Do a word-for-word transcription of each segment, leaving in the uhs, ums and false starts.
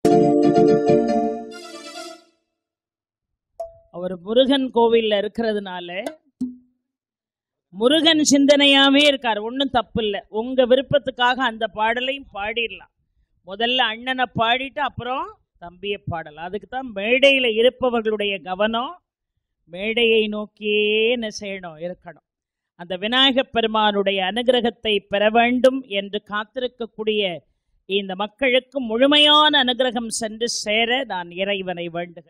அவர் முருகன் கோவில்ல இருக்கிறதுனால முருகன் சிந்தனையாவே இருக்கார். ஒன்றும் தப்பு இல்லை. உங்க விருப்பத்துக்காக அந்த பாடலையும் பாடிடலாம். முதல்ல அண்ணனை பாடிட்டு அப்புறம் தம்பியை பாடலாம். அதுக்கு தான் மேடையில் இருப்பவர்களுடைய கவனம் மேடையை நோக்கியே என்ன செய்யணும், இருக்கணும். அந்த விநாயகப் பெருமானுடைய அனுகிரகத்தை பெற வேண்டும் என்று காத்திருக்கக்கூடிய இந்த மக்களுக்கு முழுமையான அனுகிரகம் சென்று சேர நான் இறைவனை வேண்டுகிறேன்.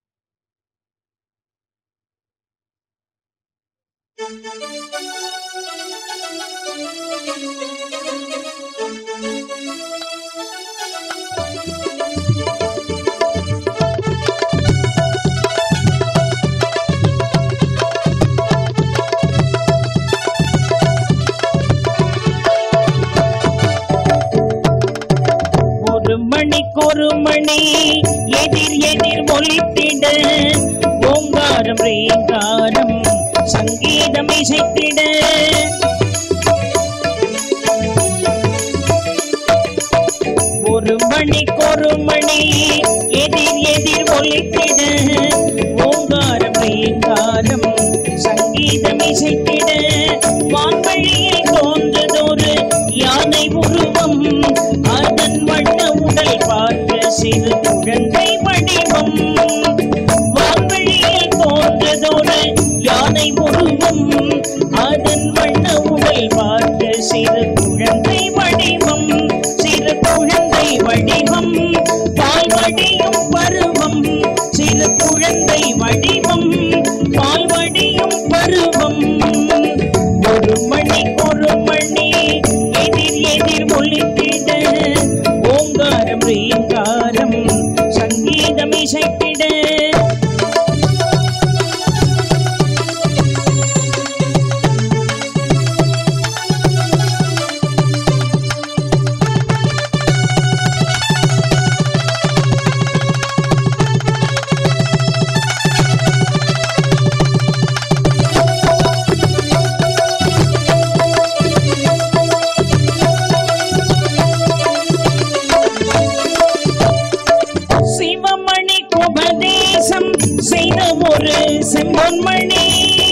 ஒரு மணிக்கொரு மணி எதிர் எதிர் ஒலித்திட ஓங்காரம் ரீங்காரம் சங்கீதம் இசைத்திட ஒரு மணிக்கொரு மணி எதிர் எதிர் ஒலித்திட ஓங்காரம் ரீங்காரம் சங்கீதம் இசைத்திட வான்வழியில் தோன்றதொரு யானை உருவம் அதன் வண்ண உடல் பார்க்க சிறு குழந்தை வடிவம். வான்வழியில் தோன்றதொரு யானை உருவம் அதன் வண்ண உடல் பார்க்க சிறு குழந்தை வடிவம். சிறு குழந்தை வடிவம் பால்வடியும் பருவம். சிறு குழந்தை வடிவம் பால்வடியும் பருவம். ஒரு மணி ஒரு மணி எதிர் எதிர் ஒலித்திட ஓங்காரம் ரீங்காரம் சங்கீதம் இசைத்திட ஒரு செம்பொன்மணி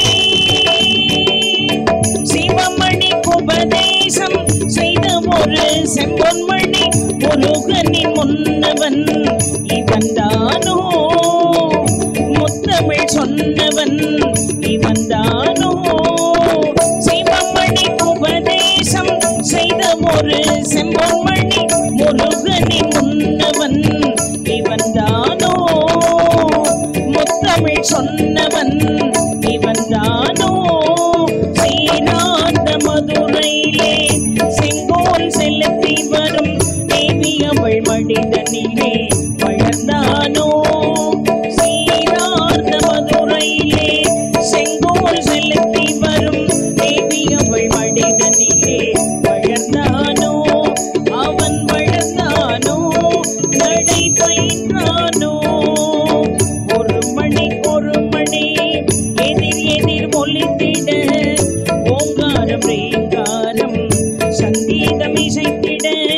சிவமணி உபதேசம் செய்த ஒரு செம்பொன்மணி முருகனின் முன்னவன் இவன் தானோ முத்தமிழ் சொன்னவன் இவன் தானோ. சிவமணி உபதேசம் செய்த ஒரு செம்பொன்மணி முருகனின் முன்னவன் இவன் தானோ முத்தமிழ் சொன்னவன் இவன் தானோ. சீராந்த மதுரையிலே செங்கோல் செலுத்தி வரும் தேவி அவள் மடிதனிலே வளர்ந்தானோ. சீராந்த மதுரையிலே செங்கோல் செலுத்தி வரும் தேவி அவள் மடிதனிலே வளர்ந்தானோ. அவன் வளர்ந்தானோ நடை பயின்றானோ. ஒரு மணி ஒரு மணி எதிர் எதிர் ஒலித்திட ஓங்காரம் ரீங்காரம் சங்கீதம் இசைத்திட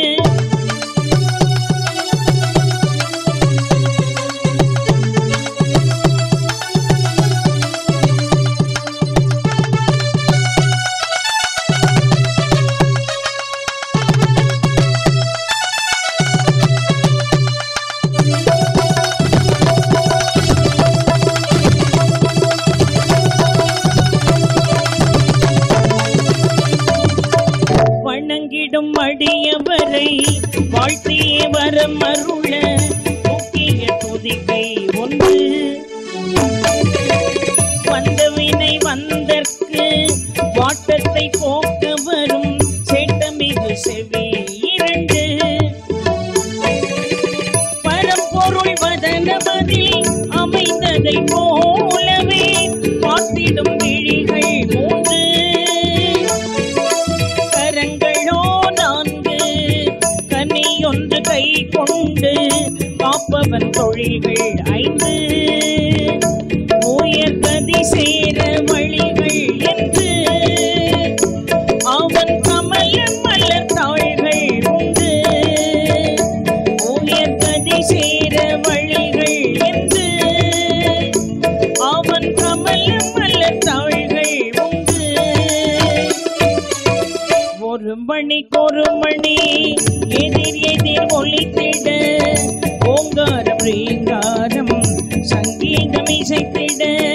வணங்கிடும் அடியவரை வாழ்த்தியே வரம் அருள முக்கிய துதிக்கை ஒன்று. வந்தவினை வந்தற்கு வாட்டத்தை போக்க வரும் சேட்டமிகு செவி இரண்டு. பரம்பொருள் வதனமதில் அமைந்ததை போலவே பார்த்திடும் விழிகள் மூன்று. ஒன்று கை கொண்டு காப்பவன் தொழில்கள் ஐந்து. உயர் கதி சேர வழிகள் என்று அவன் கமல மலர் தாள்கள் உண்டு. உயர் கதி சேர ஒரு மணிக்கொரு மணி எதிர் எதிர் ஒலித்திட ஓங்காரம் ரீங்காரம் சங்கீதம் இசைத்திட